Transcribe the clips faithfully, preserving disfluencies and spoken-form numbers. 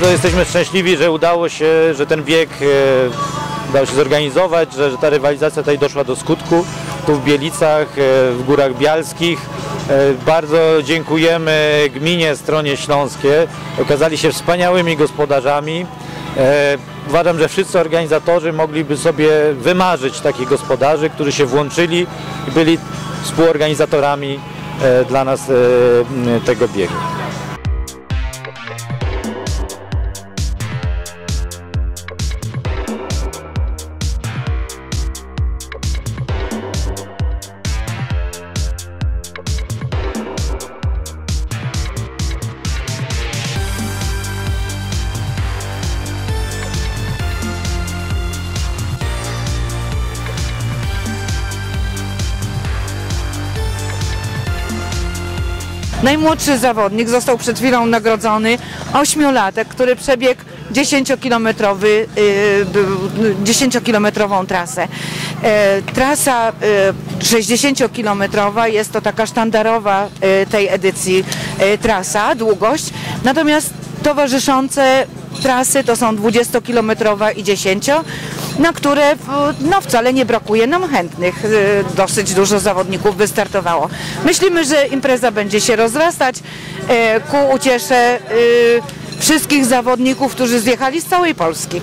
Bardzo jesteśmy szczęśliwi, że udało się, że ten bieg udało się zorganizować, że, że ta rywalizacja tutaj doszła do skutku, tu w Bielicach, w Górach Bialskich. Bardzo dziękujemy gminie Stronie Śląskie, okazali się wspaniałymi gospodarzami. Uważam, że wszyscy organizatorzy mogliby sobie wymarzyć takich gospodarzy, którzy się włączyli i byli współorganizatorami dla nas tego biegu. Najmłodszy zawodnik został przed chwilą nagrodzony, ośmiolatek, który przebiegł dziesięciokilometrowy, dziesięciokilometrową trasę. Trasa sześćdziesięciokilometrowa jest to taka sztandarowa tej edycji trasa, długość, natomiast towarzyszące trasy to są dwudziestokilometrowa i dziesięcio, na które no, wcale nie brakuje nam chętnych. Dosyć dużo zawodników wystartowało. Myślimy, że impreza będzie się rozrastać ku uciesze wszystkich zawodników, którzy zjechali z całej Polski.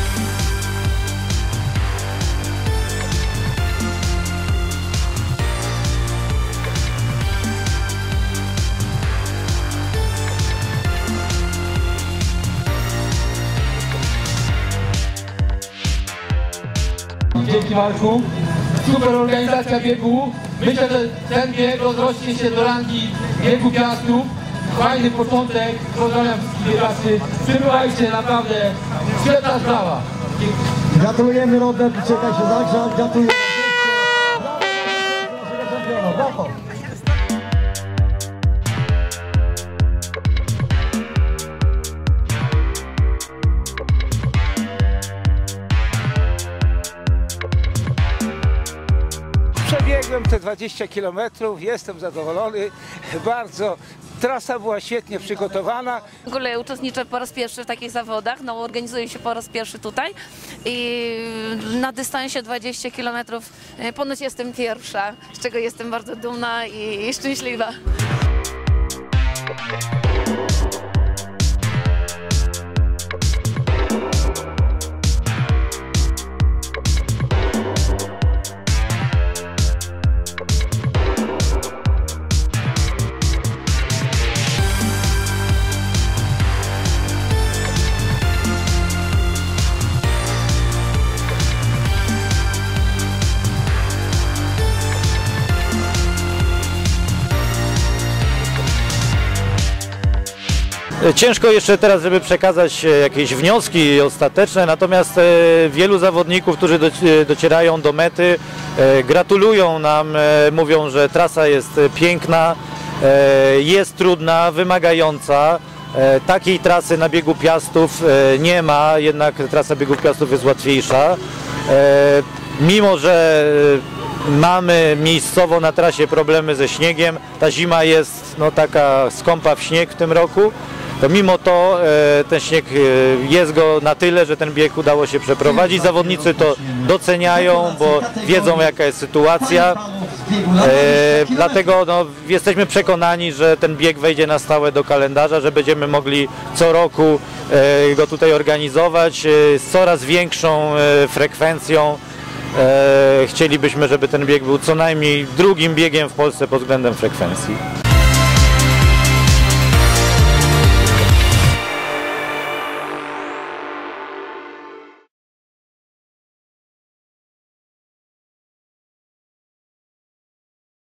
Dzięki Marku. Super organizacja biegu. Myślę, że ten bieg rozrośnie się do rangi biegu Piastów. Fajny początek. Pozdrawiam wszystkich biegaczy. Przybywajcie, naprawdę świetna sprawa. Gratulujemy, Robert, czekaj się zagrzać. Gratulujemy. Brawo. Przebiegłem te dwadzieścia kilometrów, jestem zadowolony, bardzo. Trasa była świetnie przygotowana. W ogóle uczestniczę po raz pierwszy w takich zawodach, no organizuję się po raz pierwszy tutaj i na dystansie dwadzieścia kilometrów ponoć jestem pierwsza, z czego jestem bardzo dumna i, i szczęśliwa. Ciężko jeszcze teraz, żeby przekazać jakieś wnioski ostateczne, natomiast wielu zawodników, którzy docierają do mety, gratulują nam, mówią, że trasa jest piękna, jest trudna, wymagająca. Takiej trasy na biegu Piastów nie ma, jednak trasa biegu Piastów jest łatwiejsza. Mimo że mamy miejscowo na trasie problemy ze śniegiem, ta zima jest no, taka skąpa w śnieg w tym roku, to mimo to e, ten śnieg e, jest go na tyle, że ten bieg udało się przeprowadzić. Zawodnicy to doceniają, bo wiedzą, jaka jest sytuacja. E, dlatego no, jesteśmy przekonani, że ten bieg wejdzie na stałe do kalendarza, że będziemy mogli co roku e, go tutaj organizować e, z coraz większą e, frekwencją. E, chcielibyśmy, żeby ten bieg był co najmniej drugim biegiem w Polsce pod względem frekwencji.